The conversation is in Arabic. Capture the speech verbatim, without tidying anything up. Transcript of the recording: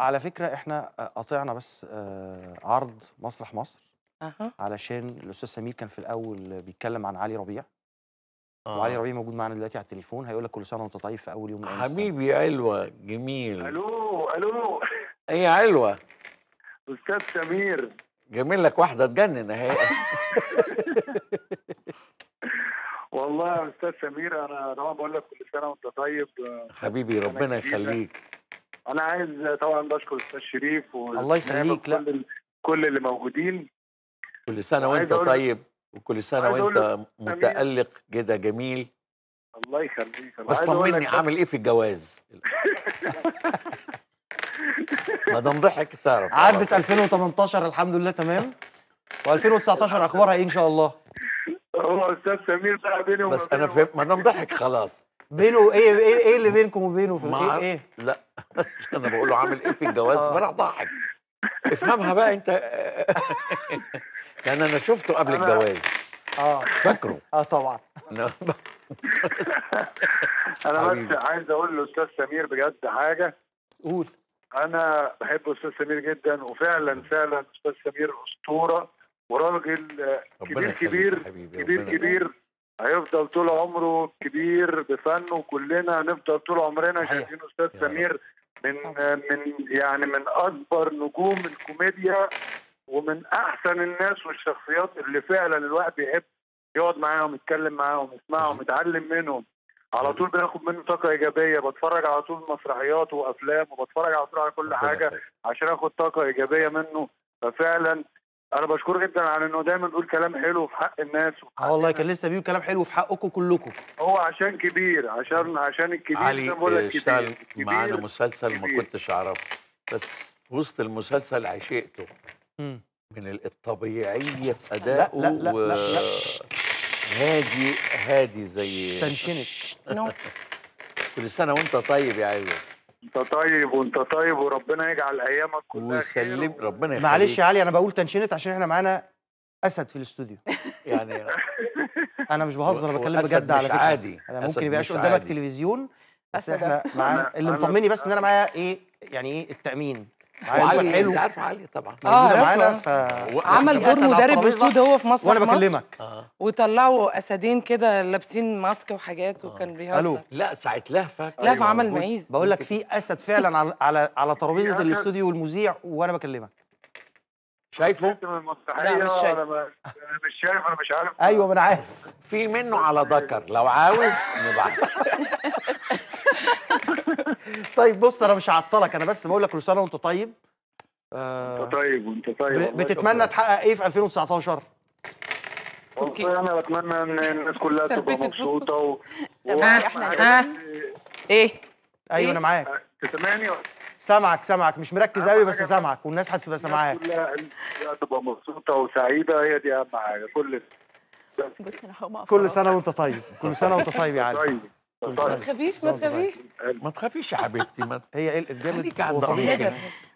على فكرة إحنا أ قاطعنا بس آآ عرض مسرح مصر، أها. علشان الأستاذ سمير كان في الأول بيتكلم عن علي ربيع. وعلي آه. ربيع موجود معانا دلوقتي على التليفون، هيقول لك كل سنة وأنت طيب في أول يوم من أيام السنة. حبيبي علوة جميل. الو الو إيه يا علوة؟ استاذ سمير. جايبين لك واحدة تجنن أهي. والله يا استاذ سمير انا طبعا بقول لك كل سنه وانت طيب. حبيبي ربنا يخليك. انا عايز طبعا بشكر الاستاذ شريف الله يخليك. لا كل كل اللي موجودين. كل سنة وأنت طيب، وكل سنة وأنت متألق كده جميل. الله يخليك. بس طمني عامل إيه في الجواز؟ ما دام ضحك تعرف. عدت ألفين وتمنتاشر الحمد لله تمام، و2019 أخبارها إيه إن شاء الله؟ هو استاذ سمير بقى بيني وما بس أنا فهمت ما دام ضحك خلاص. بينه إيه إيه إيه اللي بينكم وبينه في ما إيه إيه؟ لا أنا بقول له عامل إيه في الجواز فراح ضحك. افهمها بقى أنت. لأن أنا شفته قبل الجواز. اه فاكره. اه طبعا. انا بس عايز اقول للاستاذ سمير بجد حاجه. قول. انا بحب استاذ سمير جدا، وفعلا فعلا استاذ سمير اسطوره وراجل كبير كبير كبير كبير هيفضل طول عمره كبير بفنه، وكلنا هنفضل طول عمرنا شايفين استاذ سمير من من يعني من اكبر نجوم الكوميديا، ومن احسن الناس والشخصيات اللي فعلا الواحد بيحب يقعد معاهم يتكلم معاهم يسمعهم يتعلم منهم. على طول بناخد منه طاقه ايجابيه، بتفرج على طول مسرحيات وافلام وبتفرج على طول على كل حاجه عشان اخد طاقه ايجابيه منه. ففعلا انا بشكره جدا على انه دايما بيقول كلام حلو في حق الناس. اه والله كان لسه بيقول كلام حلو في حقكم كلكم. هو عشان كبير، عشان عشان الكبير. علي اشتغل معانا مسلسل ما كنتش اعرفه، بس في وسط المسلسل عشقته. امم من الطبيعيه في ادائه. لا لا لا, و... لا, لا. هادي هادي زي تنشنت. نو. كل سنه وانت طيب يا علي. انت طيب وانت طيب وربنا يجعل ايامك كلها ويسلم ربنا يخليك. معلش يا علي انا بقول تنشنت عشان احنا معانا اسد في الاستوديو. يعني انا مش بهزر، انا بتكلم بجد على فكره. عادي. انا ممكن يبقاش قدامك عادي. تلفزيون بس أسد. احنا معانا اللي مطمني بس ان انا معايا ايه يعني ايه التامين. وعلي انت عارف علي طبعا موجوده معانا. ف عمل دور مدرب اسود هو في مسرح وانا مصر بكلمك. آه. وطلعوا اسدين كده لابسين ماسك وحاجات وكان بيهزر. الو. لا ساعه لهفه لهفه عمل معيز. بقول لك في اسد فعلا على على على ترابيزه الاستوديو والمذيع وانا بكلمك. شايفه؟ لا مش شايف. انا مش شايف، انا مش عارف. ايوه ما انا عارف. في منه على ذكر لو عاوز نبعت. طيب بص انا مش هعطلك، انا بس بقول لك كل سنه وانت طيب. آه انت طيب وانت طيب. بتتمنى تحقق ايه في ألفين وتسعتاشر؟ والله انا بتمنى ان الناس كلها تبقى مبسوطه و... ها ايه؟ ايوه انا معاك. تسمعني؟ سامعك سامعك مش مركز قوي بس سامعك والناس هتبقى سامعاك. الناس كلها تبقى مبسوطه وسعيده، هي دي اهم حاجه. كل كل سنه وانت طيب. كل سنه وانت طيب يا علي. طيب ما تخافيش ما تخافيش. ما تخافيش يا حبيبتي. ما هي قلقت جامد. خليك عند ربنا.